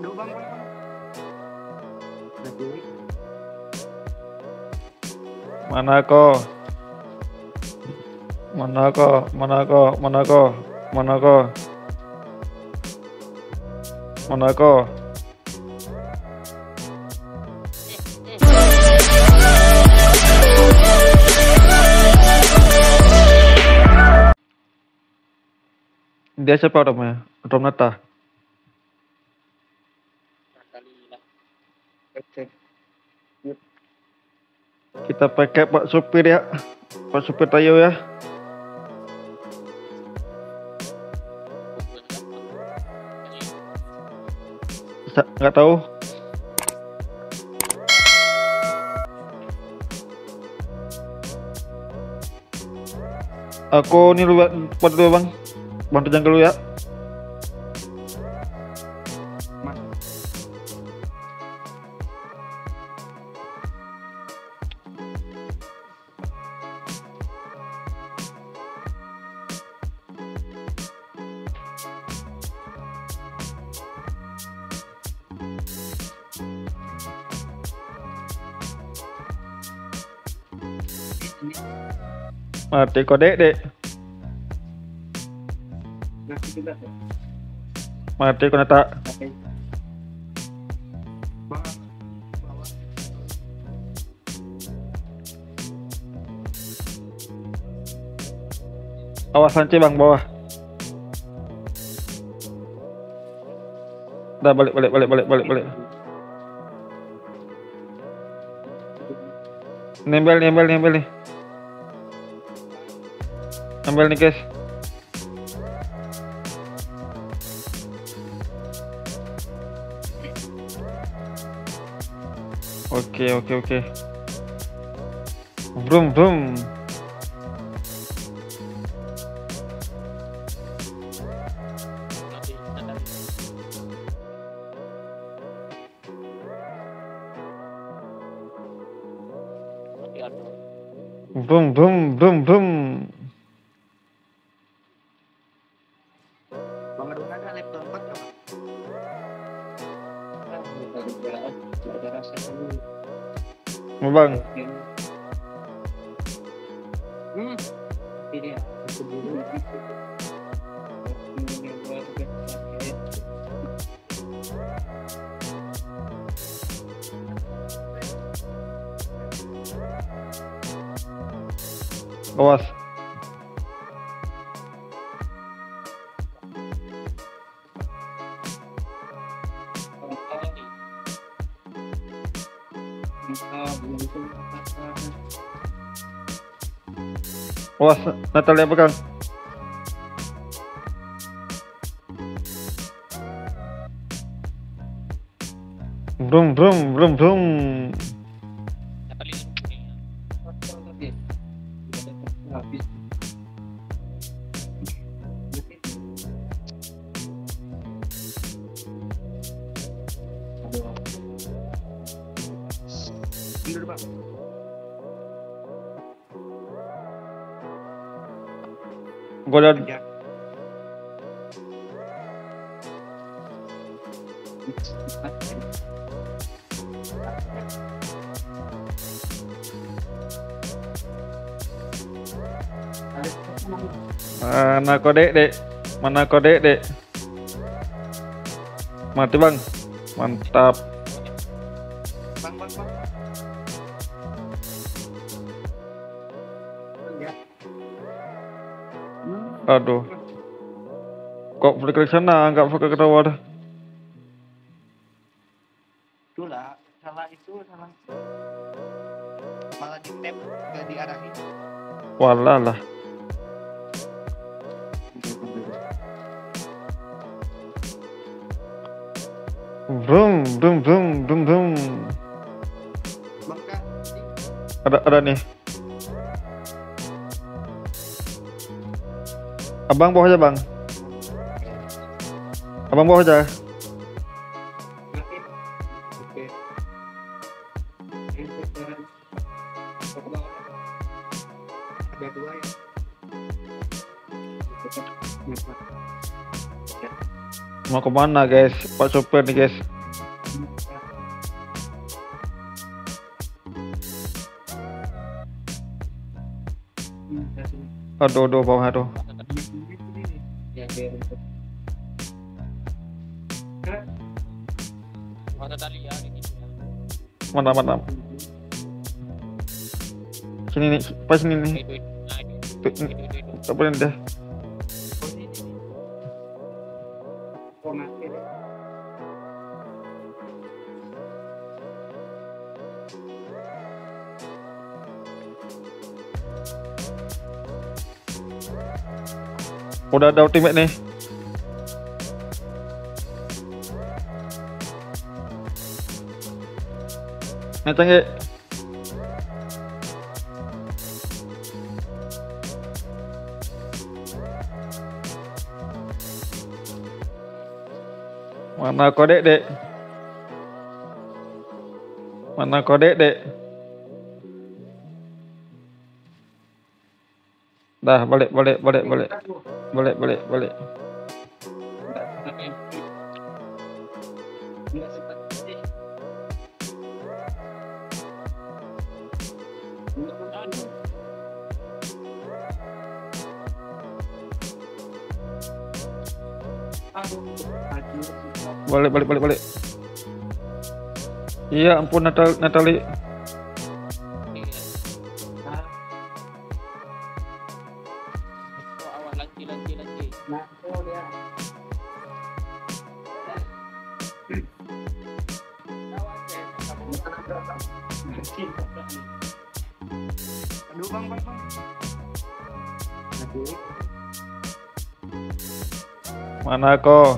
Aduh bang. Mana kau? Mana kau? Mana kau? Mana kau? Mana kau? Mana kau? Dia siapa namanya? Romnata. Kita pakai Pak Supir ya. Pak Supir Tayo ya. Nggak tahu. Aku ini lu buat dulu bang. Bantu jangan dulu ya. Mati kode dek. Mati kode tak. Awas lanci bang bawah. Dah balik. Nembel nih. Nembel nih guys. Oke. Brum. Brum. Bang Aduna ada laptop 4 apa? Ada rasa dulu. Mau bang. Ini ya. Awas. Awas, Natalia pegang. Brum. Tidur bang. Gua lihat mana kode dek. Mati bang. Mantap. Bang. Aduh. Kok flicker ke sana, nggak flicker ke tower. Itulah, salah. Malah di tap, nggak diarahin. Walah lah. Brum. Bang Kak, Ada nih. Abang bawah aja bang. Abang bawah aja. Oke. Ada 2 ya. Mau kemana guys? Pak sopir nih guys. Aduh, bawah tuh. Ya, biar itu. Ada tali ya ini. Mana? Sini nih, pas sini nih. Itu. Tak boleh deh. Oh, ini. Oh, mati deh. Udah ada ultimate nih. Ngeceng ya. Mana kode dek? Mana kode dek? Dah balik. Nggak sempat sih. Balik. Iya ampun Natali. Awal lagi. Nah, oh dia. Aduh, bang. Aduh. Mana kau?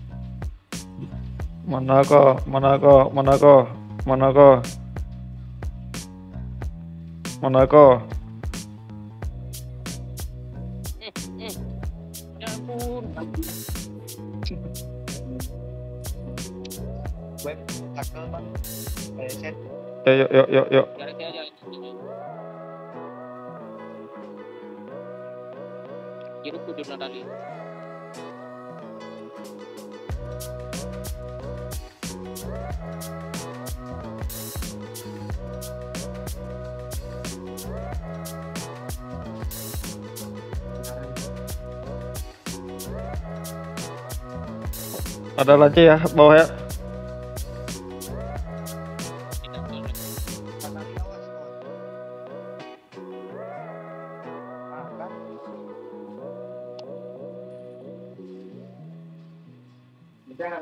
Ya ampun. Web tackle bang. Set. Yuk. Jarak aja. Jeruk kudu tali. Ada lagi ya bawah ya. Tidak boleh. Natali awas kawan. Kan? Udah.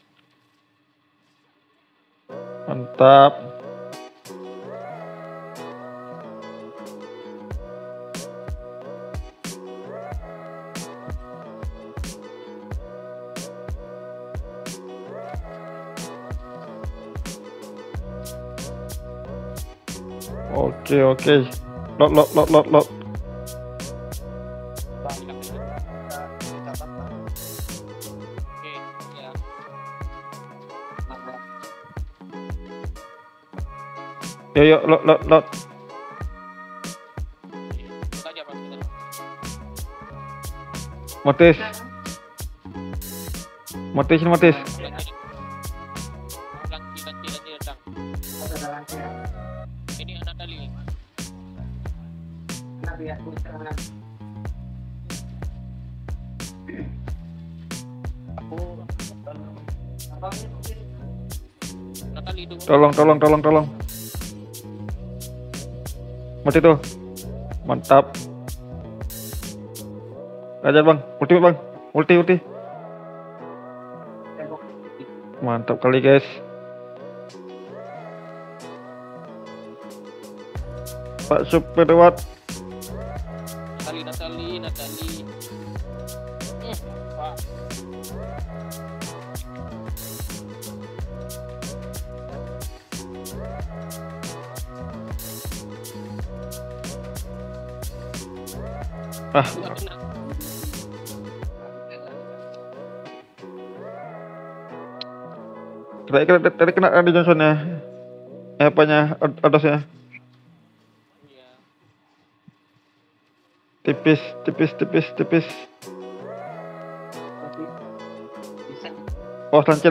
Mantap. Oke. Lot. Bang, kita catat bang. Oke, ya. Nambah. Yuk, lot. Buka aja Bang. Motis. Lagi datang. Ada lagi ya. Ini anak tali. Nah, biar serangan. Aku abangnya mungkin Anak tali itu. Tolong. Mati tuh. Mantap. Ajar bang, ultimate bang. Ulti. tembok. Mantap kali guys. Pak Super lewat. Natali. Pak. Ah, Bukan kena. tadi kena Randy Johnson ya. Apanya adosnya? Iya. Tipis. Tapi bisa Oh, lancet.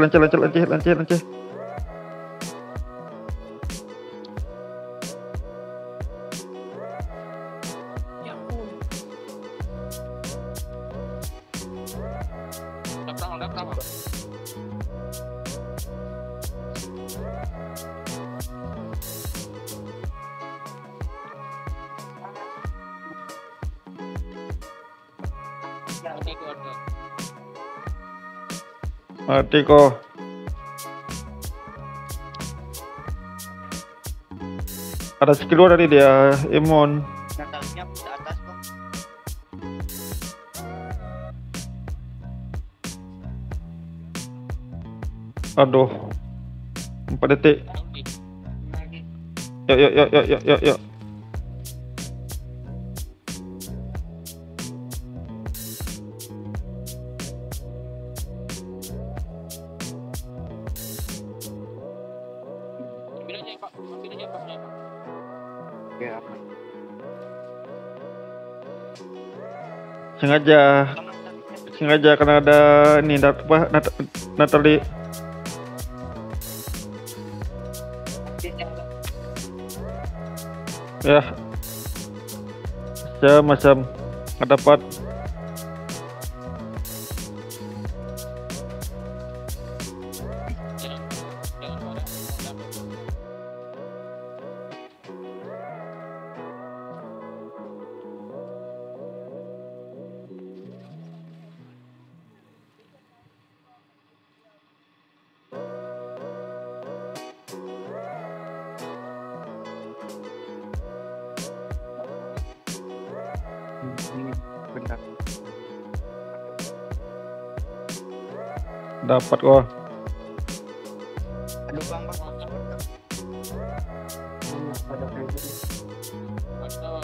Ya ampun. Udah perang. Mati itu ada. Mati kok. Ada skill luar tadi dia, Emon. Natalnya ke atas kok. Aduh. 4 detik. Nanti. Lagi. Yuk. Ambil aja Pak. Pak. Ya apa? Sengaja karena ada ini Natalie. Ya. Macam nggak dapat. Jangan marah. Benar. Dapat kok. Aduh bang. Pada prinsip. Atau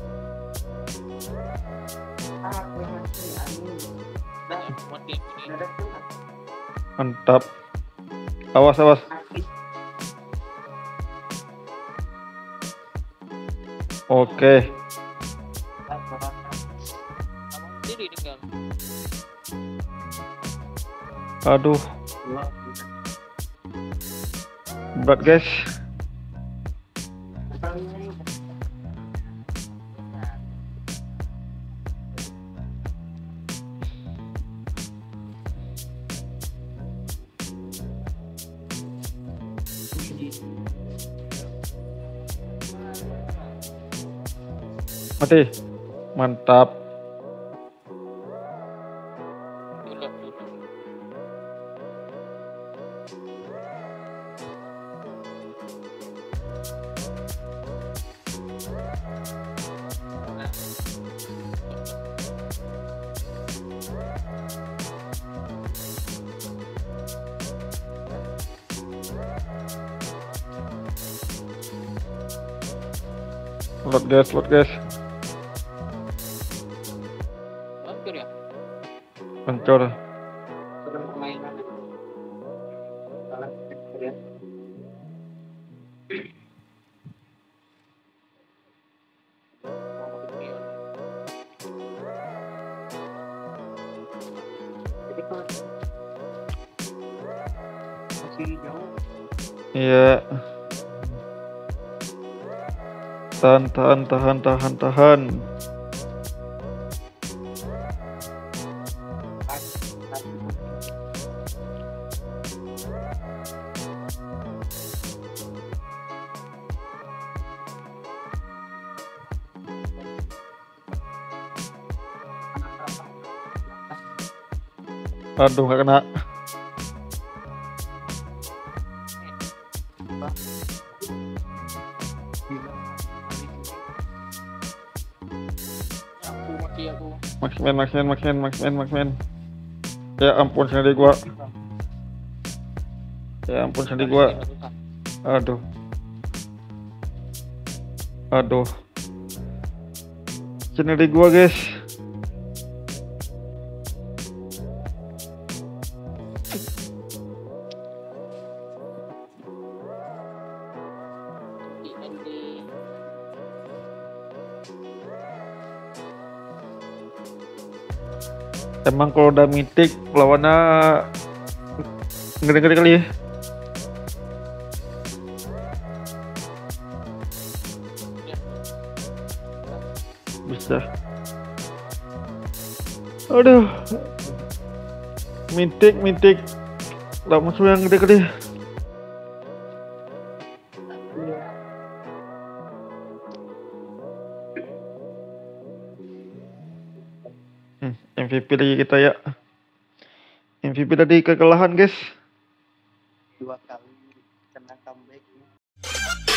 Aku masih angin. mati ini. Ada tuh. Mantap. Awas. Aktif. Oke. Abang sendiri tinggal. Aduh, berat guys. Mati. Mantap. Dulu. Load guys. Hancur ya? Hancur. Sedang permainan. Salah ya. Jadi kalau masih jauh. Iya. Tahan. Aduh, nggak kena. Aku. Maximen. Ya ampun, sendiri gua. Aduh. Sendiri gua, guys. Emang kalau udah mitik lawannya Gede-gede kali ya. Ya. Bisa. Aduh. Mitik. Lah musuh yang gede-gede. MVP lagi kita ya. MVP tadi kekalahan guys. 2 kali kena comeback.